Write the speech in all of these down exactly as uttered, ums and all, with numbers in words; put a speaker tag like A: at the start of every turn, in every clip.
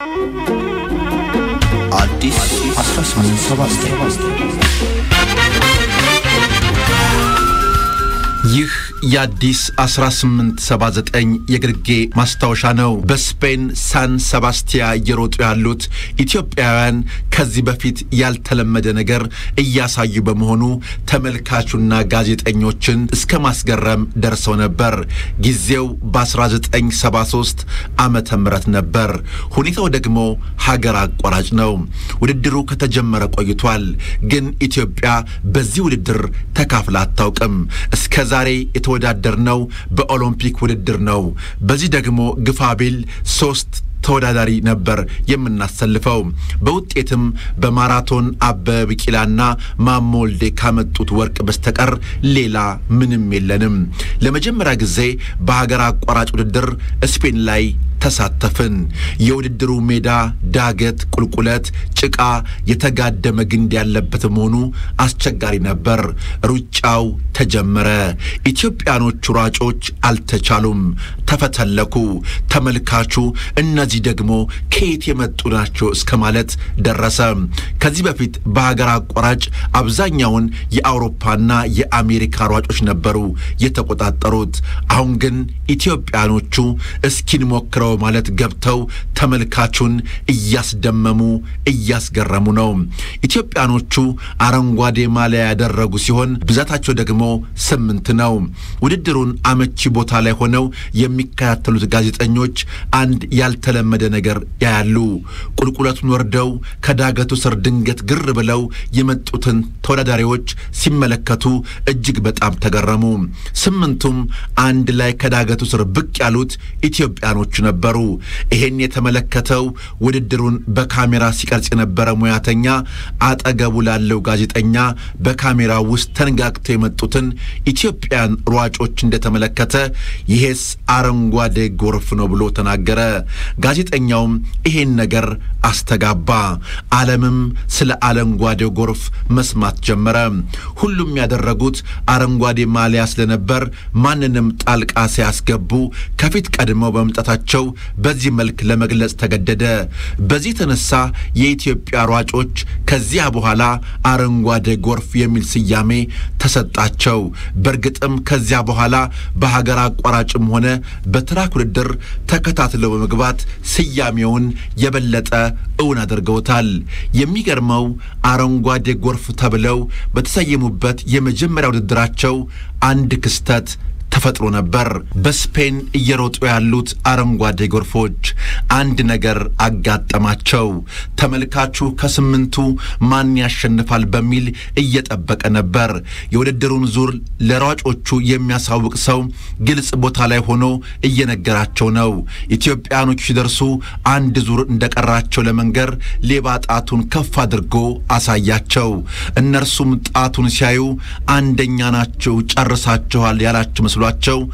A: አዲስ አስራ ስምንት ሰባ ዘጠኝ ይህ የአዲስ አስራ ስምንት ሰባ ዘጠኝ የግርጌ ማስታወሻ ነው። በስፔን ሳን ሴባስቲያ እየሮጡ ያሉት ኢትዮጵያውያን ከዚህ በፊት ያልተለመደ ነገር እያሳዩ በመሆኑ ተመልካቹና ጋዜጠኞችን እስከ ማስገረም ደርሰው ነበር። ጊዜው በ1973 ዓመተ ምህረት ነበር። ሁኔታው ደግሞ ሀገር አቋራጭ ነው። ውድድሩ ከተጀመረ ቆይቷል። ግን ኢትዮጵያ በዚህ ውድድር ተካፍላ አታውቅም። እስከ ዛሬ የተወዳደርነው በኦሎምፒክ ውድድር ነው። በዚህ ደግሞ ግፋቢል ሶስት ተወዳዳሪ ነበር የምናሰልፈው። በውጤትም በማራቶን አበበ ቢቂላና ማሞ ወልዴ ካመጡት ወርቅ በስተቀር ሌላ ምንም የለንም። ለመጀመሪያ ጊዜ በሀገር አቋራጭ ውድድር ስፔን ላይ ተሳተፍን። የውድድሩ ሜዳ ዳገት፣ ቁልቁለት፣ ጭቃ፣ የተጋደመ ግንድ ያለበት መሆኑ አስቸጋሪ ነበር። ሩጫው ተጀመረ። ኢትዮጵያኖቹ ሯጮች አልተቻሉም፣ ተፈተለኩ። ተመልካቹ እነዚህ ደግሞ ከየት የመጡ ናቸው እስከማለት ደረሰ። ከዚህ በፊት በሀገር አቋራጭ አብዛኛውን የአውሮፓና የአሜሪካ ሯጮች ነበሩ የተቆጣጠሩት። አሁን ግን ኢትዮጵያኖቹ እስኪን ሞክረው ማለት ገብተው ተመልካቹን እያስደመሙ እያስገረሙ ነው። ኢትዮጵያኖቹ አረንጓዴ ማሊያ ያደረጉ ሲሆን ብዛታቸው ደግሞ ስምንት ነው። ውድድሩን አመቺ ቦታ ላይ ሆነው የሚከታተሉት ጋዜጠኞች አንድ ያልተለመደ ነገር ያያሉ። ቁልቁለቱን ወርደው ከዳገቱ ስር ድንገት ግር ብለው የመጡትን ተወዳዳሪዎች ሲመለከቱ እጅግ በጣም ተገረሙ። ስምንቱም አንድ ላይ ከዳገቱ ስር ብቅ ያሉት ኢትዮጵያኖቹ ነበሩ። ይሄን የተመለከተው ውድድሩን በካሜራ ሲቀርጽ የነበረ ሙያተኛ አጠገቡ ላለው ጋዜጠኛ በካሜራ ውስጥ ተንጋግተው የመጡትን ኢትዮጵያን ሯጮች እንደተመለከተ ይሄስ አረንጓዴ ጎርፍ ነው ብሎ ተናገረ። ጋዜጠኛውም ይሄን ነገር አስተጋባ። ዓለምም ስለ አረንጓዴ ጎርፍ መስማት ጀመረ። ሁሉም ያደረጉት አረንጓዴ ማሊያ ስለነበር ማንንም ጣልቃ ሲያስገቡ ከፊት ቀድመው በመምጣታቸው በዚህ መልክ ለመግለጽ ተገደደ። በዚህ ተነሳ የኢትዮጵያ ሯጮች ከዚያ በኋላ አረንጓዴ ጎርፍ የሚል ስያሜ ተሰጣቸው። በርግጥም ከዚያ በኋላ በሀገር አቋራጭም ሆነ በትራክ ውድድር ተከታትለው በመግባት ስያሜውን የበለጠ እውን አድርገውታል። የሚገርመው አረንጓዴ ጎርፍ ተብለው በተሰየሙበት የመጀመሪያ ውድድራቸው አንድ ክስተት ተፈጥሮ ነበር። በስፔን እየሮጡ ያሉት አረንጓዴ ጎርፎች አንድ ነገር አጋጠማቸው። ተመልካቹ ከስምንቱ ማን ያሸንፋል በሚል እየጠበቀ ነበር። የውድድሩን ዙር ለሯጮቹ የሚያሳውቅ ሰው ግልጽ ቦታ ላይ ሆኖ እየነገራቸው ነው። ኢትዮጵያኖቹ ሲደርሱ አንድ ዙር እንደቀራቸው ለመንገር ሌባ ጣቱን ከፍ አድርጎ አሳያቸው። እነርሱም ጣቱን ሲያዩ አንደኛ ናቸው ጨርሳቸዋል ያላቸው መስሏቸው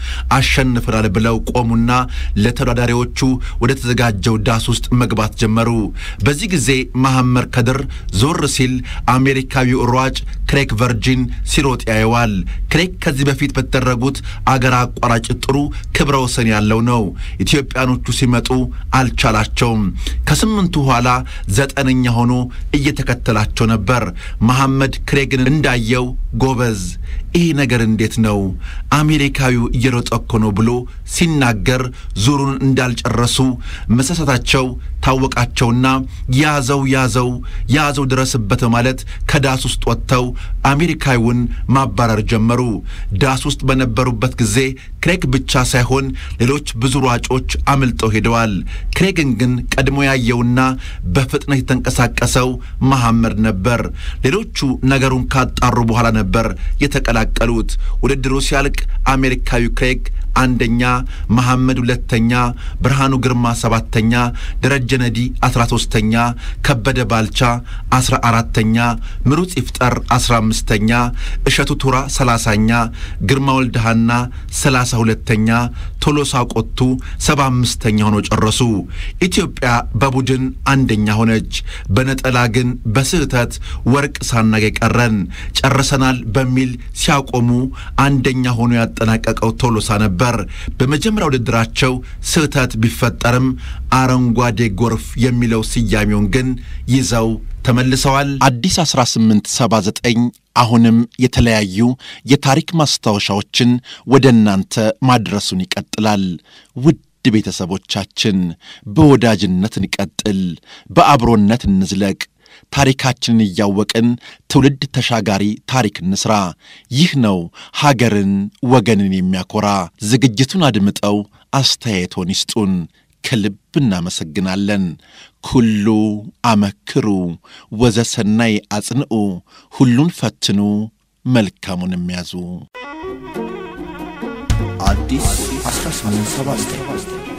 A: አሸንፈናል ብለው ቆሙና ለተወዳዳሪዎቹ ወደ ተዘጋጀው ዳስ ውስጥ መግባት ጀመሩ። በዚህ ጊዜ መሐመድ ከድር ዞር ሲል አሜሪካዊው ሯጭ ክሬግ ቨርጂን ሲሮጥ ያየዋል። ክሬግ ከዚህ በፊት በተደረጉት አገር አቋራጭ ጥሩ ክብረ ወሰን ያለው ነው። ኢትዮጵያኖቹ ሲመጡ አልቻላቸውም። ከስምንቱ ኋላ ዘጠነኛ ሆኖ እየተከተላቸው ነበር። መሐመድ ክሬግን እንዳየው ጎበዝ ይሄ ነገር እንዴት ነው አሜሪካዊው እየሮጠ እኮ ነው ብሎ ሲናገር ዙሩን እንዳልጨረሱ መሰሰታቸው ታወቃቸውና ያዘው ያዘው ያዘው ድረስበት ማለት ከዳስ ውስጥ ወጥተው አሜሪካዊውን ማባረር ጀመሩ። ዳስ ውስጥ በነበሩበት ጊዜ ክሬግ ብቻ ሳይሆን ሌሎች ብዙ ሯጮች አምልጠው ሄደዋል። ክሬግን ግን ቀድሞ ያየውና በፍጥነት የተንቀሳቀሰው መሐመድ ነበር። ሌሎቹ ነገሩን ካጣሩ በኋላ ነበር የተቀላቀሉት። ውድድሩ ሲያልቅ አሜሪካዊው ክሬግ አንደኛ፣ መሐመድ ሁለተኛ፣ ብርሃኑ ግርማ ሰባተኛ፣ ደረጀ ነዲ አስራ ሶስተኛ፣ ከበደ ባልቻ አስራ አራተኛ፣ ምሩጽ ይፍጠር አስራ አምስተኛ፣ እሸቱ ቱራ ሰላሳኛ፣ ግርማ ወልደሃና ሰላሳ ሁለተኛ፣ ቶሎሳ ቆቱ ሰባ አምስተኛ ሆኖ ጨረሱ። ኢትዮጵያ በቡድን አንደኛ ሆነች። በነጠላ ግን በስህተት ወርቅ ሳናገኝ ቀረን። ጨርሰናል በሚል ሲያቆሙ አንደኛ ሆኖ ያጠናቀቀው ቶሎሳ ነበር። በመጀመሪያው ውድድራቸው ስህተት ቢፈጠርም አረንጓዴ ጎርፍ የሚለው ስያሜውን ግን ይዘው ተመልሰዋል። አዲስ አስራ ስምንት ሰባ ዘጠኝ አሁንም የተለያዩ የታሪክ ማስታወሻዎችን ወደናንተ ማድረሱን ይቀጥላል። ውድ ቤተሰቦቻችን በወዳጅነት እንቀጥል፣ በአብሮነት እንዝለቅ፣ ታሪካችንን ያወቅን ትውልድ ተሻጋሪ ታሪክ እንስራ። ይህ ነው ሀገርን ወገንን የሚያኮራ። ዝግጅቱን አድምጠው አስተያየቶን ይስጡን። ከልብ እናመሰግናለን። ኩሉ አመክሩ ወዘሰናይ አጽንዑ፣ ሁሉን ፈትኑ መልካሙን የሚያዙ። አዲስ አስራ ስምንት ሰባ ዘጠኝ